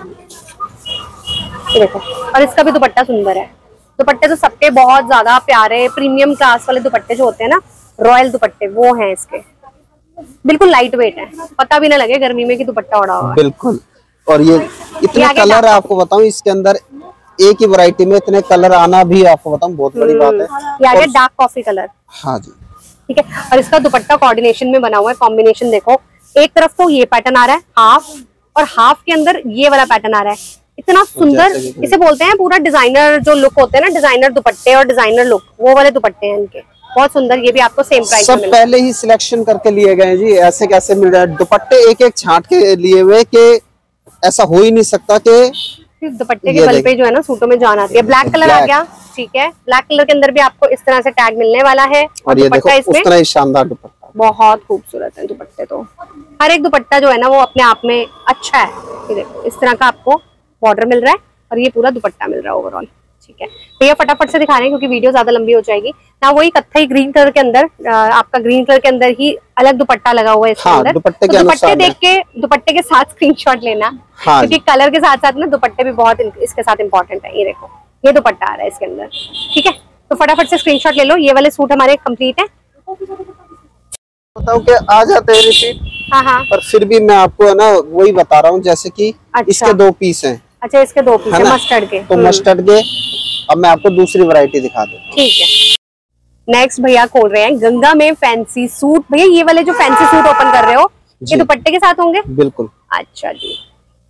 ये देखो, और इसका भी दुपट्टा सुंदर है। दुपट्टे तो सबके बहुत ज्यादा प्यारे प्रीमियम क्लास वाले दुपट्टे जो होते हैं ना, रॉयल दुपट्टे, वो हैं इसके। बिल्कुल लाइट वेट है, पता भी ना लगे गर्मी में कि दुपट्टा उड़ा हुआ है। बिल्कुल। और ये इतने कलर आपको बताऊं, इसके अंदर एक ही वैरायटी में इतने कलर आना भी आपको बताऊं बहुत बड़ी बात है। ये आ गया डार्क कॉफी कलर। हाँ जी, ठीक है, और इसका दुपट्टा कोऑर्डिनेशन में बना हुआ है। कॉम्बिनेशन देखो, एक तरफ तो ये पैटर्न आ रहा है हाफ, और हाफ के अंदर ये वाला पैटर्न आ रहा है। इतना सुंदर, इसे बोलते हैं पूरा डिजाइनर जो लुक होते हैं ना, डिजाइनर दुपट्टे और डिजाइनर लुक, वो वाले दुपट्टे हैं इनके, बहुत सुंदर। ये भी आपको सेम प्राइस में सब पहले ही सिलेक्शन करके लिए गए जी, ऐसे कैसे मिल रहा है? दुपट्टे एक एक छांट के लिए हुए कि ऐसा हो ही नहीं सकता कि दुपट्टे के बल पे जो है ना सूटों में जान आती है। ब्लैक कलर आ गया, ठीक है, ब्लैक कलर के अंदर भी आपको इस तरह से टैग मिलने वाला है। और ये देखो उस तरह शानदार दुपट्टा, बहुत खूबसूरत है दुपट्टे। तो हर एक दुपट्टा जो है ना वो अपने आप में अच्छा है। ये देखो इस तरह का आपको बॉर्डर मिल रहा है और ये पूरा दुपट्टा मिल रहा है ओवरऑल। ठीक है भैया, फटाफट से दिखा रहे हैं क्योंकि वीडियो ज्यादा लंबी हो जाएगी ना। वही कत्थई ग्रीन कलर के अंदर, आपका ग्रीन कलर के अंदर ही अलग दुपट्टा लगा हुआ है इसके हाँ, अंदर। दुपट्टे तो दुपट्टे देख के दुपट्टे के साथ स्क्रीनशॉट लेना। हाँ, क्योंकि कलर के साथ साथ ना दुपट्टे भी बहुत इसके साथ इम्पोर्टेंट है। ये देखो ये दुपट्टा आ रहा है इसके अंदर। ठीक है, तो फटाफट से स्क्रीनशॉट ले लो। ये वाले सूट हमारे कंप्लीट है। बताऊं कि आ जाते हैं रिपीट, हाँ हाँ, पर फिर भी मैं आपको है ना वही बता रहा हूँ, जैसे कि अच्छा। इसके दो पीस हैं। अच्छा, इसके दो पीस है मस्टर्ड के। तो मस्टर्ड के अब मैं आपको दूसरी वैरायटी दिखा दूँ। ठीक है, नेक्स्ट भैया खोल रहे हैं गंगा में फैंसी सूट। भैया ये वाले जो फैंसी सूट ओपन कर रहे हो, ये दुपट्टे के साथ होंगे? बिल्कुल। अच्छा जी,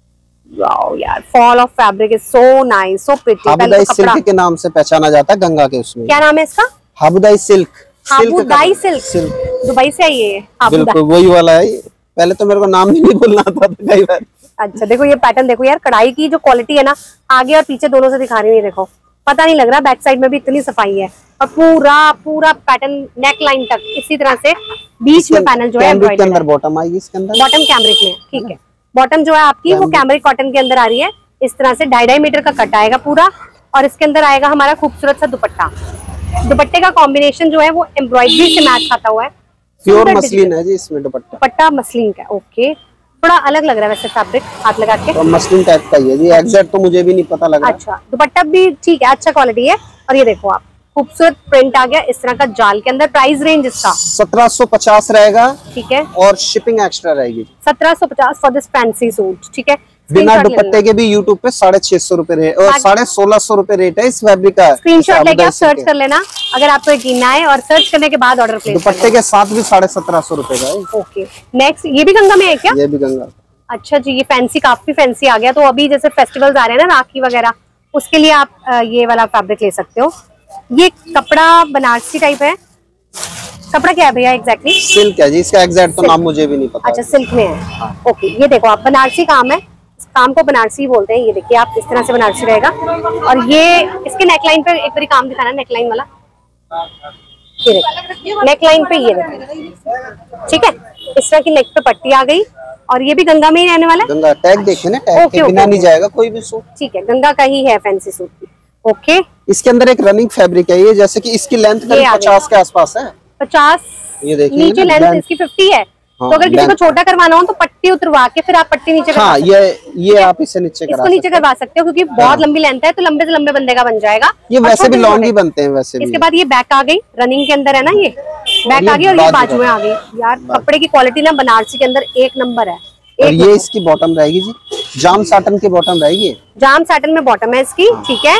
वाओ यार, fall of fabric is so nice, so pretty. Habutai silk के नाम से पहचाना जाता है गंगा के। उसमें क्या नाम है इसका? Habutai silk. Habutai silk, Dubai से आई है। बिल्कुल वही वाला है। पहले तो मेरे को नाम ही नहीं बोलना आता था कई बार। अच्छा देखो ये पैटर्न देखो यार, कढ़ाई की जो क्वालिटी है ना, आगे और पीछे दोनों से दिखा रही हूँ, देखो पता नहीं लग रहा, बैक साइड में भी इतनी सफाई है। और पूरा पूरा पैटर्न नेक लाइन तक इसी तरह से, बीच में पैनल जो है एम्ब्रॉयडरी के अंदर बॉटम आएगी, इसके अंदर बॉटम कैमरिक में। ठीक है, बॉटम जो है आपकी वो कैमरिक कॉटन के अंदर आ रही है। इस तरह से ढाई ढाई मीटर का कट आएगा पूरा, और इसके अंदर आएगा हमारा खूबसूरत सा दुपट्टा। दुपट्टे का कॉम्बिनेशन जो है वो एम्ब्रॉयडरी से मैच खाता हुआ है। प्योर मसलिन है जी इसमें दुपट्टा। दुपट्टा मसलिन का, ओके, थोड़ा अलग लग रहा है वैसे फैब्रिक हाथ लगा के। तो मसलिन टाइप का ही है जी, एग्जैक्ट तो मुझे भी नहीं पता लग रहा। अच्छा, दुपट्टा भी ठीक है, अच्छा क्वालिटी है। और ये देखो आप, खूबसूरत प्रिंट आ गया इस तरह का जाल के अंदर। प्राइस रेंज इसका सत्रह सौ पचास रहेगा। ठीक है, और शिपिंग एक्स्ट्रा रहेगी। सत्रह सौ पचास फॉर दिस फैंसी सूट। ठीक है, बिना दुपट्टे के भी यूट्यूब पे साढ़े छह सौ रूपये रेट और साढ़े सोलह सौ रूपये रेट है इस फैब्रिक का। स्क्रीनशॉट लेके आप सर्च कर लेना अगर आपको यकीन ना आए, और सर्च करने के बाद ऑर्डर प्लेस। दुपट्टे के साथ भी साढ़े सत्रह सौ रूपये का है। ओके, नेक्स्ट ये भी गंगा में है क्या? ये भी गंगा। अच्छा जी, ये फैंसी काफी फैंसी आ गया। तो अभी जैसे फेस्टिवल्स आ रहे हैं ना, राखी वगैरह, उसके लिए आप ये वाला फैब्रिक ले सकते हो। ये कपड़ा बनारसी टाइप है। कपड़ा क्या है भैया एग्जैक्टली? सिल्क है जी, इसका एग्जैक्ट तो नाम मुझे भी नहीं पता। अच्छा, सिल्क में है। ओके, ये देखो आप, बनारसी काम है, इस काम को बनारसी बोलते हैं। ये देखिए आप, इस तरह से बनारसी रहेगा। और ये इसके नेकलाइन पे एक बार काम दिखाना, नेकलाइन वाला। ये देखो नेकलाइन पे, ये देखो, ठीक है, इस तरह की नेक पे पट्टी आ गई। और ये भी गंगा में ही रहने वाला है। गंगा टैग देखे ना, टैग के बिना नहीं जाएगा कोई भी सूट। ठीक है, गंगा का ही है फैंसी सूट भी। ओके, इसके अंदर एक रनिंग फैब्रिक है ये, जैसे कि इसकी लेंथ करीब पचास के आसपास है। पचास, ये देखिए नीचे लेंथ इसकी फिफ्टी है। हाँ, तो अगर किसी को छोटा करवाना हो तो पट्टी उतरवा के फिर आप पट्टी नीचे हाँ, ये ये आप इसे नीचे करा इसको नीचे करवा सकते हो, क्योंकि बहुत लंबी लेंथ है तो लंबे से लंबे बंदे का बन जाएगा। ये वैसे भी लॉन्ग ही बनते हैं वैसे भी। इसके बाद ये बैक आ गई, रनिंग के अंदर है ना, ये बैक आ गई और ये बाजू में आ गई। यार कपड़े की क्वालिटी ना बनारसी के अंदर एक नंबर है। और ये इसकी बॉटम रहेगी जी, जाम साटन की बॉटम रहेगी। जाम साटन में बॉटम है इसकी। ठीक है,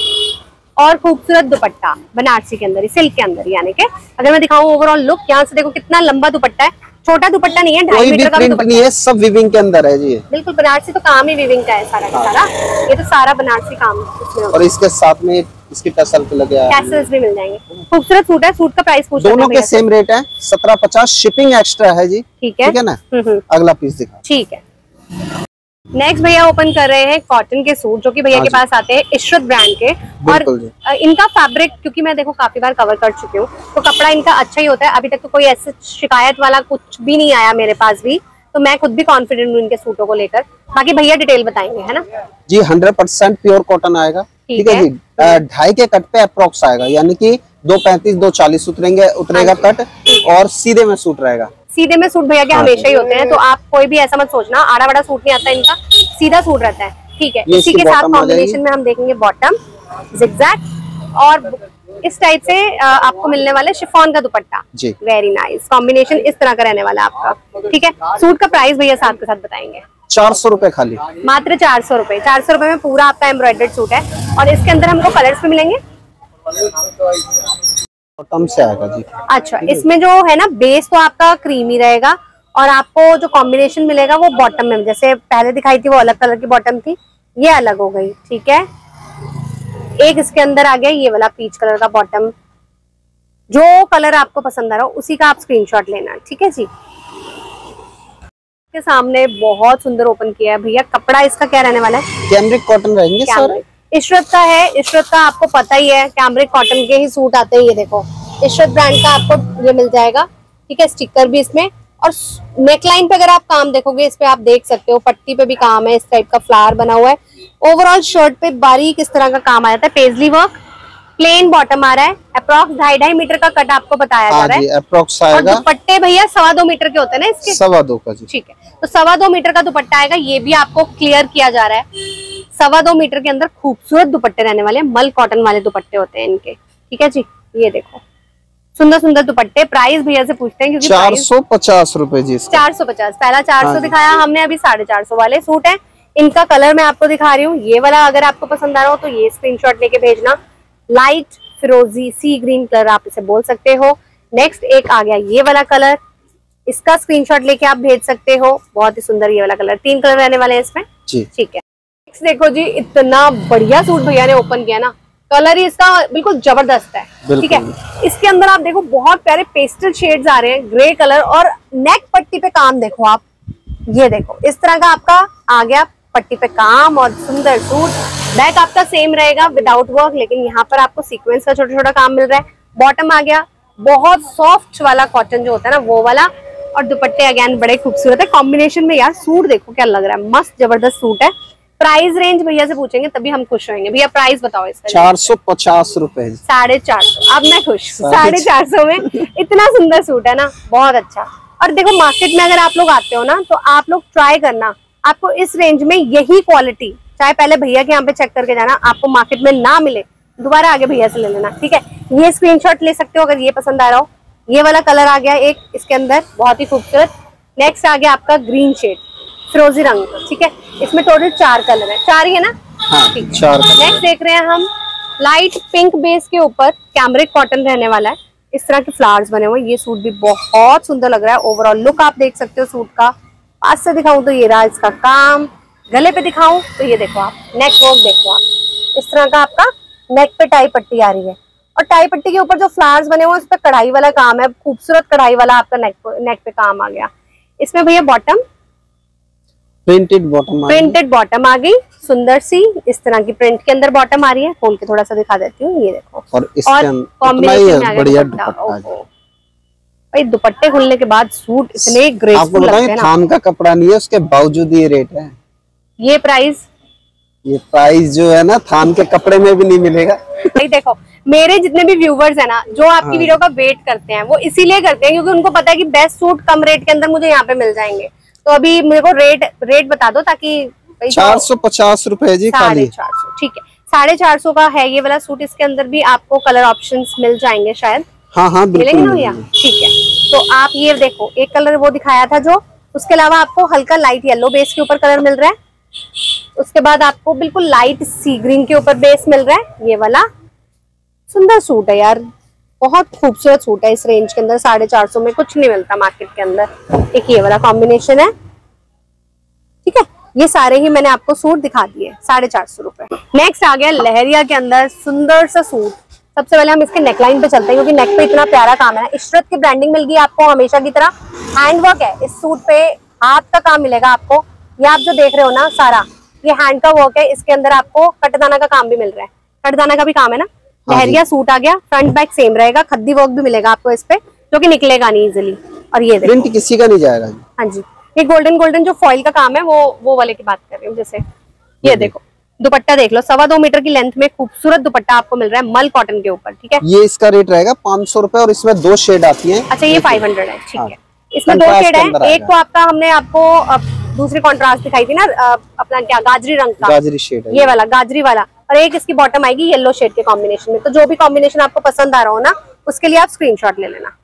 और खूबसूरत दुपट्टा बनारसी के अंदर, सिल्क के अंदर। यानी कि अगर मैं दिखाऊं ओवरऑल लुक, यहाँ से देखो कितना लंबा दुपट्टा है, छोटा दुपट्टा नहीं है, ढाई मीटर का दुपट्टा नहीं है, सब विविंग के अंदर है जी। बिल्कुल, बनारसी तो काम ही विविंग का है सारा का सारा। ये तो सारा बनारसी काम इसमें। और इसके साथ में इसकी टसल पे लगे हैं, टैसल्स भी मिल जाएंगे। खूबसूरत सूट है। सूट का प्राइस पूछ दोनों के सेम रेट है, सत्रह पचास, शिपिंग एक्स्ट्रा है जी। ठीक है, ठीक है ना। अगला पीस दिखा। ठीक है, नेक्स्ट भैया ओपन कर रहे हैं कॉटन के सूट, जो कि भैया के पास आते हैं इशरत ब्रांड के। और इनका फैब्रिक, क्योंकि मैं देखो काफी बार कवर कर चुकी हूँ, तो कपड़ा इनका अच्छा ही होता है। अभी तक तो कोई ऐसे शिकायत वाला कुछ भी नहीं आया मेरे पास भी, तो मैं खुद भी कॉन्फिडेंट हूँ इनके सूटों को लेकर। बाकी भैया डिटेल बताएंगे, है ना जी। हंड्रेड परसेंट प्योर कॉटन आएगा। ठीक है जी, ढाई के कट पे अप्रोक्स आएगा, यानी कि दो पैंतीस दो चालीस उतरेंगे उतरेगा कट, और सीधे में सूट रहेगा। सीधे में सूट भैया के हमेशा ही होते हैं, तो आप कोई भी ऐसा मत सोचना आड़ा बड़ा सूट नहीं आता इनका, सीधा सूट रहता है। ठीक है, इसी के साथ कॉम्बिनेशन में हम देखेंगे बॉटम जिगजैग, और इस टाइप से आपको मिलने वाले शिफॉन का दुपट्टा। वेरी नाइस कॉम्बिनेशन, इस तरह का रहने वाला है आपका। ठीक है, सूट का प्राइस भैया साथ के साथ बताएंगे। चार सौ रूपये खाली, मात्र चार सौ रूपये चार सौ रूपये में पूरा आपका एम्ब्रॉयडर्ड सूट है। और इसके अंदर हमको कलर्स भी मिलेंगे। बॉटम से आएगा जी। अच्छा, इसमें जो है ना बेस तो आपका क्रीमी रहेगा, और आपको जो कॉम्बिनेशन मिलेगा वो बॉटम में, जैसे पहले दिखाई थी वो अलग कलर की बॉटम थी, ये अलग हो गई। ठीक है, एक इसके अंदर आ गया ये वाला पीच कलर का बॉटम। जो कलर आपको पसंद आ रहा हो उसी का आप स्क्रीनशॉट लेना। ठीक है जी, के सामने बहुत सुंदर ओपन किया है भैया। कपड़ा इसका क्या रहने वाला है? कैमरिक कॉटन रहेंगे सर। इशरत का है, इशरत का आपको पता ही है, कैमरिक कॉटन के ही सूट आते हैं। ये देखो इशरत ब्रांड का आपको ये मिल जाएगा। ठीक है, स्टिकर भी इसमें, और नेकलाइन पे अगर आप काम देखोगे इस पे आप देख सकते हो, पट्टी पे भी काम है, इस टाइप का फ्लावर बना हुआ है। ओवरऑल शर्ट पे बारीक इस तरह का काम आ जाता है, पेजली वर्क, प्लेन बॉटम आ रहा है। अप्रॉक्स ढाई ढाई मीटर का कट आपको बताया जा रहा है। अप्रॉक्स आएगा। और दुपट्टे भैया सवा दो मीटर के होते हैं ना इसके, सवा दो का जी। ठीक है, तो सवा दो मीटर का दुपट्टा आएगा, ये भी आपको क्लियर किया जा रहा है। सवा दो मीटर के अंदर खूबसूरत दुपट्टे रहने वाले हैं, मल कॉटन वाले दुपट्टे होते हैं इनके। ठीक है जी, ये देखो सुंदर सुंदर दुपट्टे। प्राइस भैया से पूछते हैं क्योंकि चार सौ पचास रूपए जी। चार सौ पचास पहला चार सौ दिखाया हमने, अभी साढ़े चार सौ वाले सूट है। इनका कलर मैं आपको दिखा रही हूँ, ये वाला अगर आपको पसंद आ रहा हो तो ये स्क्रीनशॉट लेके भेजना। लाइट फिरोजी सी ग्रीन कलर आप इसे बोल सकते हो। नेक्स्ट एक आ गया ये वाला कलर, इसका स्क्रीनशॉट लेके आप भेज सकते हो। बहुत ही सुंदर ये वाला कलर, तीन कलर रहने वाले हैं इसमें जी, ठीक है। देखो जी, इतना बढ़िया सूट भैया ने ओपन किया ना, कलर ही इसका बिल्कुल जबरदस्त है, ठीक है। इसके अंदर आप देखो बहुत प्यारे पेस्टल शेड्स आ रहे हैं, ग्रे कलर, और नेक पट्टी पे काम देखो आप, ये देखो इस तरह का आपका आ गया पट्टी पे काम और सुंदर सूट। बैक आपका सेम रहेगा विदाउट वर्क, लेकिन यहाँ पर आपको सीक्वेंस का छोटा छोटा काम मिल रहा है। बॉटम आ गया बहुत सॉफ्ट वाला कॉटन जो होता है ना वो वाला, और दुपट्टे अगेन बड़े खूबसूरत है कॉम्बिनेशन में। यार सूट देखो क्या लग रहा है, मस्त जबरदस्त सूट है। प्राइस रेंज भैया से पूछेंगे तभी हम खुश होंगे। भैया प्राइस बताओ इसका। चार सौ पचास रूपए, साढ़े चार सौ। अब मैं खुश, साढ़े चार सौ में इतना सुंदर सूट है ना, बहुत अच्छा। और देखो मार्केट में अगर आप लोग आते हो ना तो आप लोग ट्राई करना, आपको इस रेंज में यही क्वालिटी, चाहे पहले भैया के यहाँ पे चेक करके जाना, आपको मार्केट में ना मिले दोबारा आगे भैया से ले लेना, ठीक है। ये स्क्रीनशॉट ले सकते हो अगर ये पसंद आ रहा हो। ये वाला कलर आ गया एक इसके अंदर बहुत ही खूबसूरत। नेक्स्ट आ गया आपका ग्रीन शेड फिरोजी रंग, ठीक है। इसमें टोटल चार कलर है, चार ही है ना, हाँ, ठीक है। चार कलर। नेक्स्ट देख रहे हैं हम लाइट पिंक बेस के ऊपर कैमरिक कॉटन रहने वाला है, इस तरह के फ्लावर्स बने हुए। ये सूट भी बहुत सुंदर लग रहा है। ओवरऑल लुक आप देख सकते हो सूट का। पास से दिखाऊं तो ये रहा इसका काम, गले पे दिखाऊं तो ये देखो आप नेक वर्क देखो आप, इस तरह का आपका नेक पे टाई पट्टी आ रही है, और टाई पट्टी के ऊपर जो फ्लावर्स बने हुए हैं उस पर कढ़ाई वाला काम है, खूबसूरत कढ़ाई वाला आपका नेक नेक पे काम आ गया। इसमें भैया bottom printed bottom printed bottom आ गई, सुंदर सी इस तरह की प्रिंट के अंदर बॉटम आ रही है। खोल के थोड़ा सा दिखा देती हूँ, ये देखो, और कॉम्बिनेशन में बढ़िया दुपट्टा। भाई दुपट्टे खुलने के बाद सूट इतने ग्रेसफुल लगते हैं ना। थान का कपड़ा नहीं है, उसके बावजूद ये रेट है। ये प्राइस ये प्राइस जो है ना थान के कपड़े में भी नहीं मिलेगा। भाई देखो मेरे जितने भी व्यूवर्स है ना जो आपकी हाँ। वीडियो का वेट करते हैं वो इसीलिए करते हैं क्योंकि उनको पता है कि बेस्ट सूट कम रेट के अंदर मुझे यहाँ पे मिल जाएंगे। तो अभी मेरे को रेट रेट बता दो ताकि चार सौ पचास रूपए जी, साढ़े चार सौ, ठीक है। साढ़े चार सौ का है ये वाला सूट। इसके अंदर भी आपको कलर ऑप्शंस मिल जाएंगे शायद, हाँ हाँ मिलेंगे ना भैया, ठीक है। तो आप ये देखो एक कलर वो दिखाया था जो, उसके अलावा आपको हल्का लाइट येलो बेस के ऊपर कलर मिल रहा है। उसके बाद आपको बिल्कुल लाइट सी ग्रीन के ऊपर बेस मिल रहा है। ये वाला सुंदर सूट है यार, बहुत खूबसूरत सूट है। इस रेंज के अंदर साढ़े चार सौ में कुछ नहीं मिलता मार्केट के अंदर। एक ये वाला कॉम्बिनेशन है, ठीक है। ये सारे ही मैंने आपको सूट दिखा दिए साढ़े चार सौ रुपए। नेक्स्ट आ गया लहरिया के अंदर सुंदर सा सूट। सबसे पहले हम इसके नेकलाइन पे चलते हैं क्योंकि नेक पे इतना प्यारा काम है। इशरत की ब्रांडिंग मिल गई आपको हमेशा की तरह। हैंडवर्क है इस सूट पे, हाथ का काम मिलेगा आपको। ये आप जो देख रहे हो ना सारा ये हैंड का वर्क है। इसके अंदर आपको कटदाना का काम भी मिल रहा है, कटदाना का भी काम है ना। लहरिया सूट आ गया, फ्रंट बैक सेम रहेगा, खद्दी वर्क भी मिलेगा आपको इस पे जो कि निकलेगा नहीं इजिली। और ये देखो प्रिंट किसी का नहीं जाएगा। हाँ जी, ये गोल्डन गोल्डन जो फॉइल का काम है वो वो वाले की बात कर रही हूँ। जैसे ये देखो दुपट्टा देख लो, सवा दो मीटर की लेंथ में खूबसूरत दुपट्टा आपको मिल रहा है मल कॉटन के ऊपर, ठीक है। ये इसका रेट रहेगा पाँच सौ रुपए और इसमें दो शेड आती हैं। अच्छा ये फाइव हंड्रेड है, ठीक है। इसमें दो शेड है, एक तो आपका हमने आपको दूसरी कॉन्ट्रास्ट दिखाई थी ना अपना क्या गाजरी रंग का, गाजरी शेड है ये वाला, गाजरी वाला। और एक इसकी बॉटम आएगी येलो शेड के कॉम्बिनेशन में। तो जो भी कॉम्बिनेशन आपको पसंद आ रहा हो ना उसके लिए आप स्क्रीनशॉट ले लेना।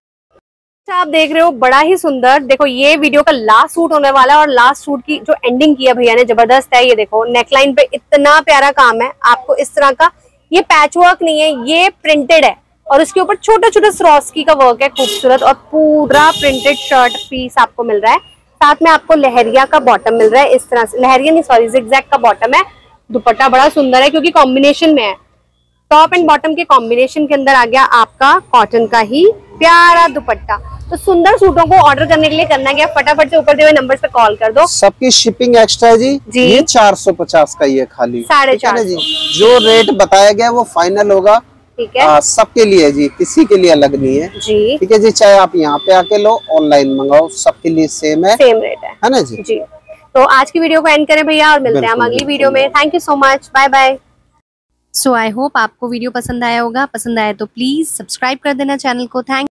आप देख रहे हो बड़ा ही सुंदर, देखो ये वीडियो का लास्ट सूट होने वाला है और लास्ट सूट की जो एंडिंग किया भैया ने जबरदस्त है। ये देखो नेकलाइन पे इतना प्यारा काम है आपको इस तरह का। ये पैच वर्क नहीं है, ये प्रिंटेड है और उसके ऊपर छोटा छोटा स्वरोस्की का वर्क है खूबसूरत, और पूरा प्रिंटेड शर्ट पीस आपको मिल रहा है। साथ में आपको लहरिया का बॉटम मिल रहा है इस तरह से, लहरिया नहीं सॉरी जिगजैग का बॉटम है। दुपट्टा बड़ा सुंदर है क्योंकि कॉम्बिनेशन में है, टॉप एंड बॉटम के कॉम्बिनेशन के अंदर आ गया आपका कॉटन का ही प्यारा दुपट्टा। तो सुंदर सूटों को ऑर्डर करने के लिए करना क्या, फटाफट से ऊपर दिए हुए नंबर पे कॉल कर दो। सबकी शिपिंग एक्स्ट्रा है जी, जी? ये चार सौ पचास का ही है खाली, साढ़े चार जी। जो रेट बताया गया वो फाइनल होगा, ठीक है। सबके लिए जी, किसी के लिए अलग नहीं है जी, ठीक है जी। चाहे आप यहाँ पे आके लो, ऑनलाइन मंगाओ, सबके लिए सेम है, सेम रेट है, है ना जी जी। तो आज की वीडियो को एंड करें भैया और मिलते हैं हम अगली वीडियो में। Thank you so much, bye bye. So I hope आपको वीडियो पसंद आया होगा। पसंद आया तो प्लीज सब्सक्राइब कर देना चैनल को। थैंक